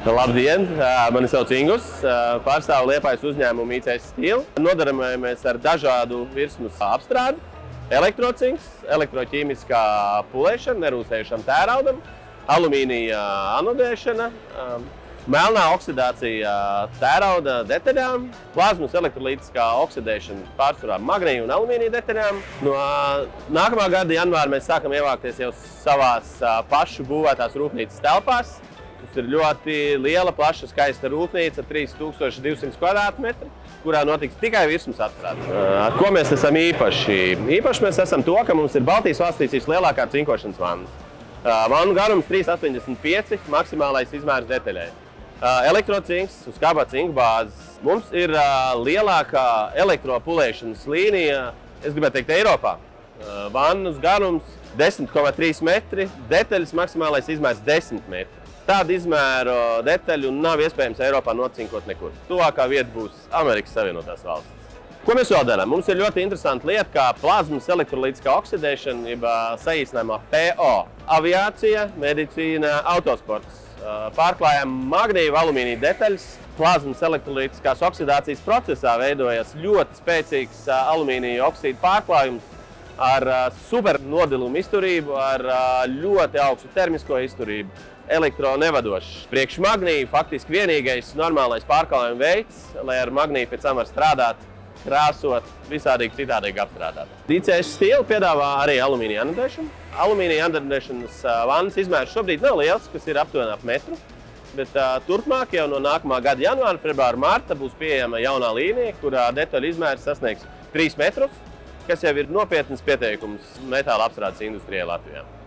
Labdien! Mani sauc Ingus, pārstāvu Liepājas uzņēmumu ICS Steel. Nodarbojamies ar dažādu virsmas apstrādi, elektrocinks, elektroķīmiskā pulēšana, nerūsējušam tēraudam, alumīnija anodēšana, melnā oksidācija tērauda detaļām, plazmas elektrolītiskā oksidēšana pārsvarā magnīju un alumīnija detaļām. No nākamā gada janvāra mēs sākam ievākties jau savās pašu būvētās rūpnīcas telpās. Mums ir ļoti liela, plaša, skaista rūpnīca, 3200 kvadrātmetri, kurā notiks tikai virsmas apstrāde. Ar ko mēs esam īpaši? Īpaši mēs esam to, ka mums ir Baltijas valstīs vislielākā cinkošanas vannas. Vannu garums 3,85, maksimālais izmērs detaļai. Elektrocinks uz kābā cinka bāzes. Mums ir lielākā elektropulēšanas līnija, es gribētu teikt, Eiropā. Vannas garums 10,3 metri, detaļas maksimālais izmērs 10 metri. Tādu izmēru detaļu nav iespējams Eiropā nocinkot nekur. Tuvākā vieta būs Amerikas Savienotās valstis. Ko mēs vēl darām? Mums ir ļoti interesanta lieta, kā plazmas elektrolītiskā oksidēšana, jeb saīsinājumā PO. Aviācija, medicīna, autosports. Pārklājam magnīju alumīnija detaļas. Plazmas elektrolītiskās oksidācijas procesā veidojas ļoti spēcīgs alumīnija oksīdu pārklājums ar super nodilumu izturību, ar ļoti augstu termisko izturību. Elektronevadošs. Priekš magnīju faktiski vienīgais normālais pārklājuma veids, lai ar magnīju pēc tam var strādāt, krāsot, visādīgi citādīgi apstrādāt. ICS Steel piedāvā arī alumīnija anodēšanu. Alumīnija anodēšanas vannas izmērs šobrīd nav liels, kas ir aptuveni ap metru, bet turpmāk jau no nākamā gada janvāra, februāra, marta būs pieejama jaunā līnija, kurā detaļu izmērs sasniegs 3 metrus, kas jau ir nopietnas pieteikums metāla apstrādes industrijai Latvijā.